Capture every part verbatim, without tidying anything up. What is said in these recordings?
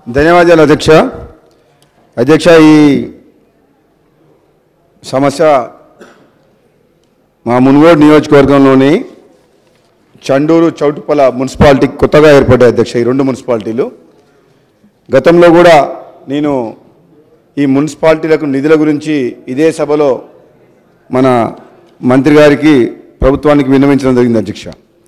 ధన్యవాదాలు అధ్యక్ష. అధ్యక్ష, ఈ సమస్య మా మునుగోడు నియోజకవర్గంలోని చండూరు చౌటుప్పల మున్సిపాలిటీ కొత్తగా ఏర్పడ్డాయి అధ్యక్ష. ఈ రెండు మున్సిపాలిటీలు గతంలో కూడా నేను ఈ మున్సిపాలిటీలకు నిధుల గురించి ఇదే సభలో మన మంత్రి గారికి ప్రభుత్వానికి విన్నవించడం జరిగింది అధ్యక్ష.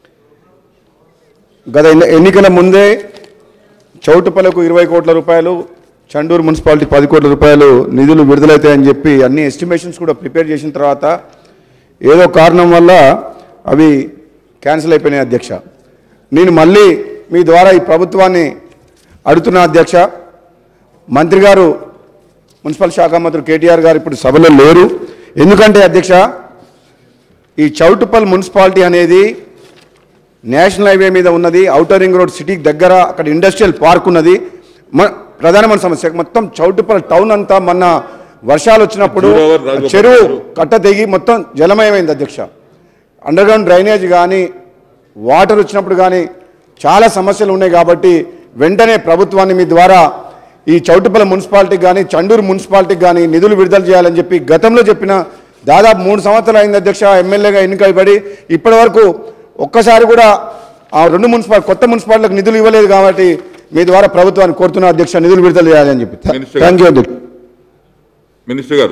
గత ఎన్నికల ముందే చౌటుప్పలకు ఇరవై కోట్ల రూపాయలు, చండూరు మున్సిపాలిటీ పది కోట్ల రూపాయలు నిధులు విడుదలవుతాయని చెప్పి అన్ని ఎస్టిమేషన్స్ కూడా ప్రిపేర్ చేసిన తర్వాత ఏదో కారణం వల్ల అవి క్యాన్సిల్ అయిపోయినాయి అధ్యక్ష. నేను మళ్ళీ మీ ద్వారా ఈ ప్రభుత్వాన్ని అడుగుతున్నా అధ్యక్ష. మంత్రి గారు, మున్సిపల్ శాఖ మంత్రి కేటీఆర్ గారు ఇప్పుడు సభలో లేరు. ఎందుకంటే అధ్యక్ష, ఈ చౌటుప్పల్ మున్సిపాలిటీ అనేది నేషనల్ హైవే మీద ఉన్నది, ఔటర్ రింగ్ రోడ్ సిటీకి దగ్గర, అక్కడ ఇండస్ట్రియల్ పార్క్ ఉన్నది. ప్రధానమైన సమస్య మొత్తం చౌటుప్పల్ టౌన్ అంతా మొన్న వర్షాలు వచ్చినప్పుడు చెరువు కట్ట తెగి మొత్తం జలమయమైంది అధ్యక్ష. అండర్ గ్రౌండ్ డ్రైనేజ్ కానీ, వాటర్ వచ్చినప్పుడు కానీ చాలా సమస్యలు ఉన్నాయి. కాబట్టి వెంటనే ప్రభుత్వాన్ని మీ ద్వారా ఈ చౌటుప్పల మున్సిపాలిటీకి కానీ, చండూరు మున్సిపాలిటీకి కానీ నిధులు విడుదల చేయాలని చెప్పి గతంలో చెప్పిన దాదాపు మూడు సంవత్సరాలు అయింది అధ్యక్ష. ఎమ్మెల్యేగా ఎన్నికబడి ఇప్పటి వరకు ఒక్కసారి కూడా ఆ రెండు మున్సిపాలిటీ కొత్త మున్సిపాలిటీలకు నిధులు ఇవ్వలేదు. కాబట్టి మీ ద్వారా ప్రభుత్వాన్ని కోరుతున్న అధ్యక్ష, నిధులు విడుదల చేయాలని చెప్పి. థ్యాంక్ యూ అధ్యక్ష. మినిస్టర్ గారు.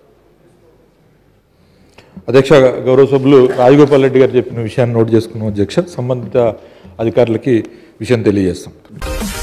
అధ్యక్ష, గౌరవ సభ్యులు రాజగోపాల్ రెడ్డి గారు చెప్పిన విషయాన్ని నోట్ చేసుకున్నాం అధ్యక్ష. సంబంధిత అధికారులకి విషయం తెలియజేస్తాం.